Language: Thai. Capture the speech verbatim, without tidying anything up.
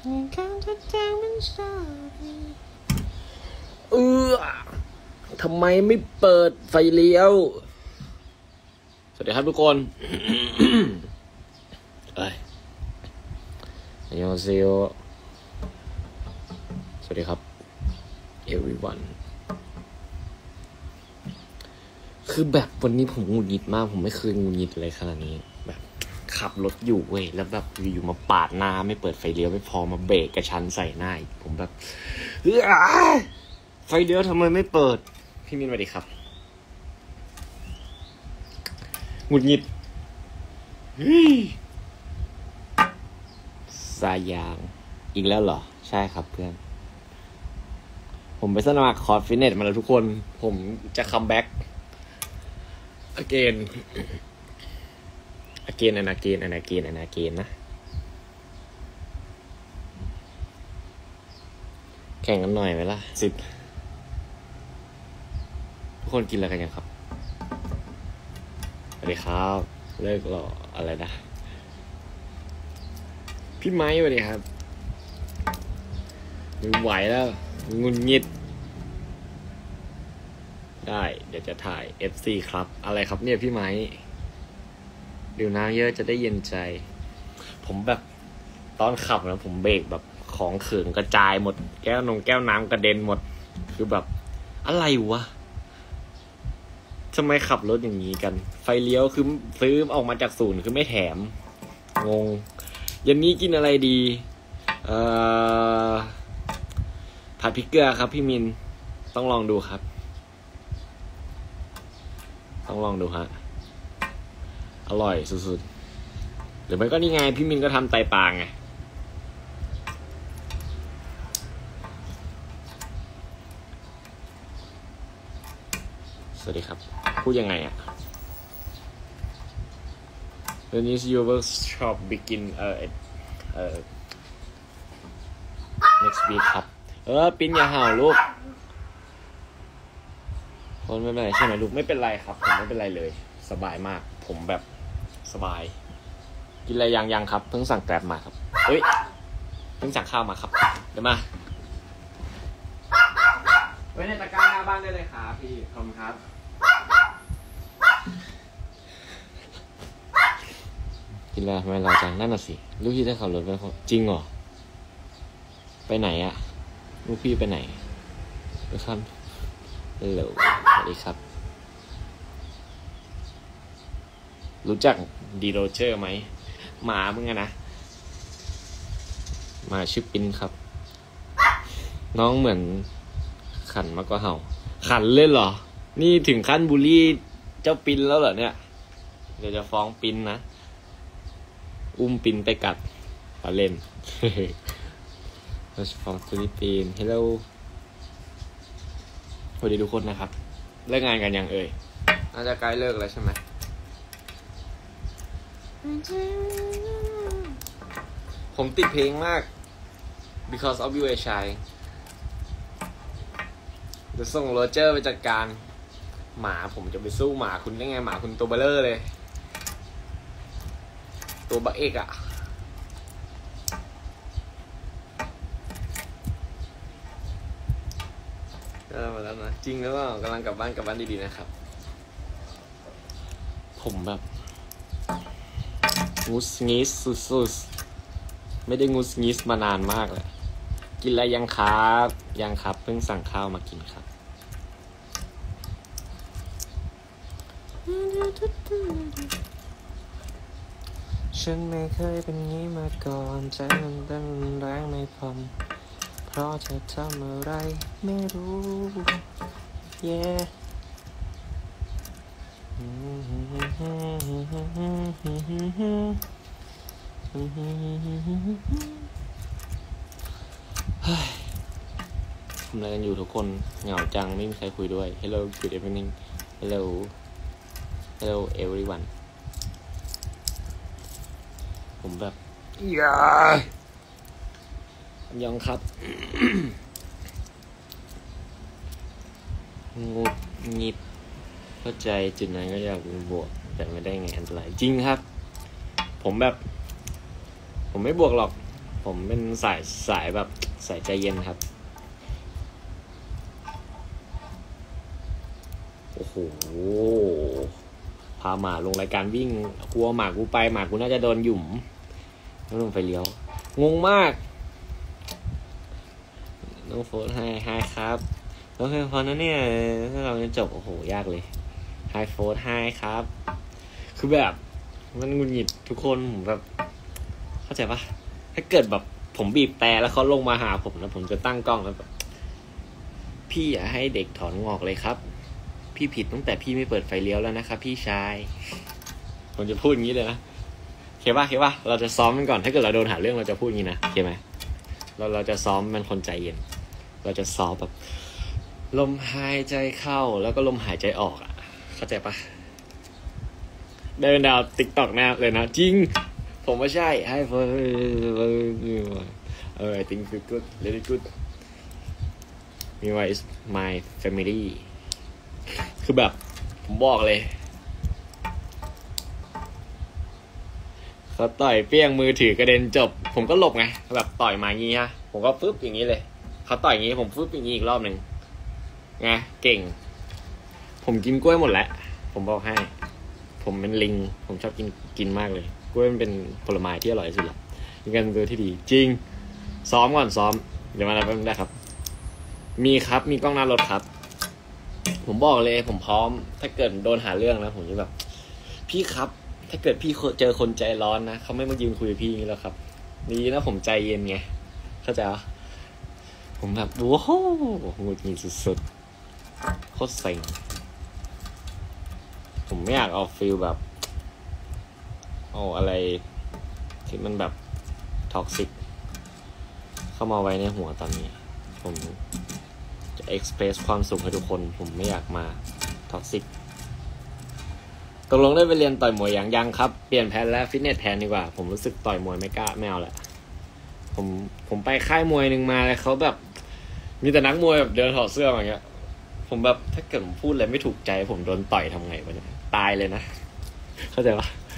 เออทำไมไม่เปิดไฟเลี้ยวสวัสดีครับทุกคน เอ้ยอันยองเซโยสวัสดีครับ everyone คือแบบวันนี้ผมหงุดหงิดมากผมไม่เคยหงุดหงิดเลยขนาดนี้แบบขับรถอยู่เว้ยแล้วแบบอยู่มาปาดหน้าไม่เปิดไฟเลี้ยวไม่พอมาเบรกกระชั้นใส่หน้าผมแบบเฮ้ยไฟเลี้ยวทำไมไม่เปิดพี่มินสวัสดีครับหงุดหงิดสายยางอีกแล้วเหรอใช่ครับเพื่อนผมไปสมัครคอร์สฟิตเนสมาแล้วทุกคนผมจะคัมแบ็ก again again and again and again and again นะแข่งกันหน่อยไหมล่ะสิบทุกคนกินอะไรกันยังครับสวัสดีครับเลิกรออะไรนะพี่ไม้สวัสดีครับไม่ไหวแล้วงุนงิดได้เดี๋ยวจะถ่าย เอฟ ซี ครับอะไรครับเนี่ยพี่ไม้ดื่มน้ำเยอะจะได้เย็นใจผมแบบตอนขับนะผมเบรกแบบของเขิงกระจายหมดแก้วนงแก้วน้ำกระเด็นหมดคือแบบอะไรวะทำไมขับรถอย่างนี้กันไฟเลี้ยวคือซื้อออกมาจากศูนย์คือไม่แถมงงยันนี้กินอะไรดีเอ่อผัดพริกเกลือครับพี่มินต้องลองดูครับต้องลองดูฮะอร่อยสุดๆหรือไม่ก็นี่ไงพี่มินก็ทำไตปลาไงสวัสดีครับพูดยังไงอ่ะ When is your workshop begin เอ่อเอ่อ next week ครับเออปิ้นอย่าห่าวลูกคนไม่เป็นไรใช่ไหมลูกไม่เป็นไรครับผมไม่เป็นไรเลยสบายมากผมแบบสบายกินอะไรยังยังครับเพิ่งสั่งแกร็บมาครับเฮ้ยเพิ่งสั่งข้าวมาครับเดี๋ยวมาไว้ในตะกร้าหน้าบ้านได้เลยครับพี่ขอบคุณครับกินอะไรทำไมเราจังนั่นน่ะสิลูกพี่ได้ขับรถไปจริงเหรอไปไหนอะลูกพี่ไปไหนไปขั้นฮัลโหลสวัสดีครับรู้จักดีโรเจอร์ไหมหมามึงอะนะหมาชื่อปิ้นครับน้องเหมือนขันมากกว่าเห่าขันเลยเหรอนี่ถึงขั้นบูลลี่เจ้าปิ้นแล้วเหรอเนี่ยเดี๋ยวจะฟ้องปิ้นนะอุ้มปิ้นไปกัดปาเล่นเราจะฟ้องฟิลิปปินส์ฮัลโหลสวัสดีทุกคนนะครับเลิกงานกันยังเอ่ยน่าจะใกล้เลิกแล้วใช่ไหมผมติดเพลงมาก because of you ไอ้ชายเดี๋ยวส่งโรเจอร์ไปจัดการหมาผมจะไปสู้หมาคุณได้ไงหมาคุณตัวเบลเลอร์เลยตัวบักเอกอะก็มาแล้วนะจริงแล้วก็กำลังกลับบ้านกลับบ้านดีๆนะครับผมแบบงูสงิสสุดๆไม่ได้งูสงิสมานานมากเลยกินอะไรยังครับยังครับเพิ่งสั่งข้าวมากินครับฉันไม่เคยเป็นงี้มาก่อนใจมันเต้นแรงไม่พอเพราะเธอทำอะไรไม่รู้ yeah ทำอะไรกันอยู่ทุกคนเหงาจังไม่มีใครคุยด้วย Hello good evening Hello Hello everyone ผมแบบอย่ายองครับ งูงิบเข้าใจจุดนั้นก็อยากเป็นบวกแต่ไม่ได้ไงอันตรายจริงครับผมแบบผมไม่บวกหรอกผมเป็นสายสายแบบสายใจเย็นครับโอ้โหพาหมาลงรายการวิ่งกลัวหมากูไปหมากูน่าจะโดนหยุมแล้วลงไฟเลี้ยวงงมากน้องโฟนไฮไฮครับน้องเพลงพอนะเนี่ยถ้าเราจะจบโอ้โหยากเลยไฮโฟนไฮครับคือแบบมันงุนหงิดทุกคนผมแบบเข้าใจปะถ้าเกิดแบบผมบีบแต่แล้วเขาลงมาหาผมนะผมจะตั้งกล้องแล้วแบบพี่อย่าให้เด็กถอนงอกเลยครับพี่ผิดตั้งแต่พี่ไม่เปิดไฟเลี้ยวแล้วนะครับพี่ชายผมจะพูดอย่างนี้เลยนะเข้าปะเข้าปะเราจะซ้อมมันก่อนถ้าเกิดเราโดนหาเรื่องเราจะพูดอย่างนี้นะเข้าไหมเราเราจะซ้อมเป็นคนใจเย็นเราจะซ้อมแบบลมหายใจเข้าแล้วก็ลมหายใจออกอ่ะเข้าใจปะได้เป็นดาวติ๊กต็อกแน่เลยนะจริงผมว่าใช่ให้เฟิร์เออ I think it's good really good มีว่า is my family คือแบบผมบอกเลยเขาต่อยเปี้ยงมือถือกระเด็นจบผมก็หลบไงแบบต่อยมาอย่างงี้ฮะผมก็ฟึบอย่างนี้เลยเขาต่อยอย่างงี้ผมฟึบอย่างนี้อีกรอบหนึ่งไงเก่งผมกินกล้วยหมดแล้วผมบอกให้ผมเป็นลิงผมชอบกินกินมากเลยกล้วยมันเป็นผลไม้ที่อร่อยที่สุดละเป็นการตัวที่ดีจริงซ้อมก่อนซ้อมเดี๋ยวมาแล้วได้ครับมีครับมีกล้องหน้ารถครับผมบอกเลยผมพร้อมถ้าเกิดโดนหาเรื่องนะผมจะแบบพี่ครับถ้าเกิดพี่เจอคนใจร้อนนะเขาไม่มายืนคุยกับพี่อย่างนี้แล้วครับนี่นะผมใจเย็นไงเข้าใจปะผมแบบโอ้โหหงุดหงิดสุดๆโคตรเซ็งผมไม่อยากเอาฟีลแบบเอาอะไรที่มันแบบท็อกซิกเข้ามาไว้ในหัวตอนนี้ผมจะเอ็กซ์เพรสความสุขให้ทุกคนผมไม่อยากมาท็อกซิกตกลงได้ไปเรียนต่อยมวยอย่างยังครับเปลี่ยนแผนแล้วฟิตเนสแทนดีกว่าผมรู้สึกต่อยมวยไม่กล้าไม่เอาแหละผมผมไปค่ายมวยนึงมาเลยเขาแบบมีแต่นักมวยแบบเดินถอดเสื้ออย่างเงี้ยผมแบบถ้าเกิดผมพูดอะไรไม่ถูกใจผมโดนต่อยทำไงวะเนี่ยตายเลยนะเข้าใจปะ